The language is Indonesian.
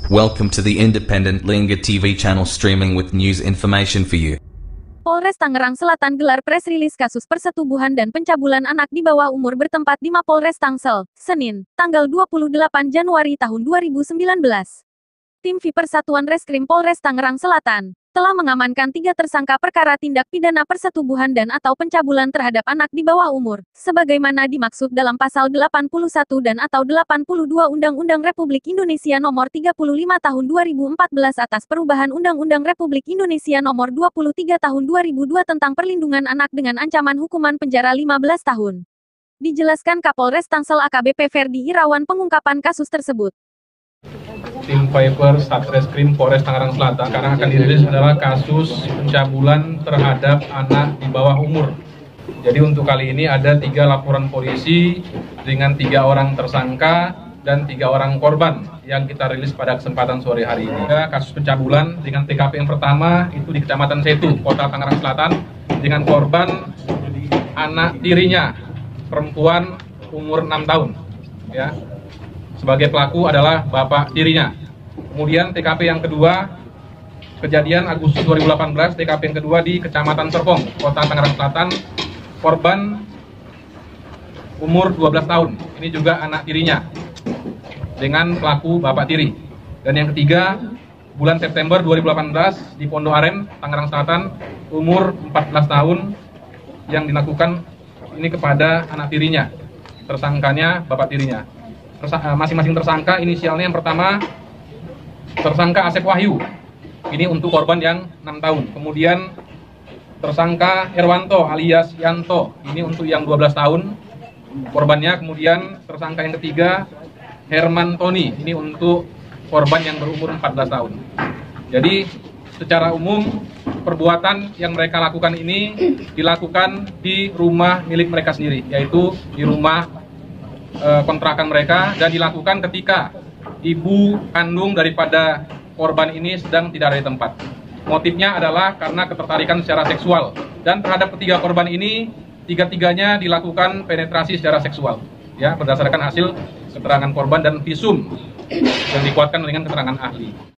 Welcome to the independent Lingga TV channel streaming with news information for you. Polres Tangerang Selatan gelar press rilis kasus persetubuhan dan pencabulan anak di bawah umur bertempat di Mapolres Tangsel, Senin, tanggal 28 Januari tahun 2019. Tim V Persatuan Reskrim Polres Tangerang Selatan telah mengamankan 3 tersangka perkara tindak pidana persetubuhan dan atau pencabulan terhadap anak di bawah umur, sebagaimana dimaksud dalam pasal 81 dan atau 82 Undang-Undang Republik Indonesia Nomor 35 Tahun 2014 atas perubahan Undang-Undang Republik Indonesia Nomor 23 Tahun 2002 tentang perlindungan anak dengan ancaman hukuman penjara 15 tahun. Dijelaskan Kapolres Tangsel AKBP Ferdi Irawan pengungkapan kasus tersebut. Tim Viper Satreskrim Polres Tangerang Selatan sekarang akan dirilis adalah kasus pencabulan terhadap anak di bawah umur. Jadi untuk kali ini ada 3 laporan polisi dengan 3 orang tersangka dan 3 orang korban yang kita rilis pada kesempatan sore hari ini. Kasus pencabulan dengan TKP yang pertama itu di Kecamatan Setu, Kota Tangerang Selatan, dengan korban anak tirinya, perempuan umur 6 tahun. Ya. Sebagai pelaku adalah bapak tirinya. Kemudian TKP yang kedua, kejadian Agustus 2018, TKP yang kedua di Kecamatan Serpong, Kota Tangerang Selatan, korban umur 12 tahun. Ini juga anak tirinya, dengan pelaku bapak tiri. Dan yang ketiga, bulan September 2018 di Pondok Aren, Tangerang Selatan, umur 14 tahun, yang dilakukan ini kepada anak tirinya. Tersangkanya bapak tirinya. Masing-masing tersangka inisialnya yang pertama tersangka Asep Wahyu, ini untuk korban yang 6 tahun. Kemudian tersangka Herwanto alias Yanto, ini untuk yang 12 tahun korbannya. Kemudian tersangka yang ketiga Herman Tony, ini untuk korban yang berumur 14 tahun. Jadi secara umum perbuatan yang mereka lakukan ini dilakukan di rumah milik mereka sendiri, yaitu di rumah kontrakan mereka, dan dilakukan ketika ibu kandung daripada korban ini sedang tidak ada di tempat. Motifnya adalah karena ketertarikan secara seksual, dan terhadap ketiga korban ini tiga-tiganya dilakukan penetrasi secara seksual, ya, berdasarkan hasil keterangan korban dan visum yang dikuatkan dengan keterangan ahli.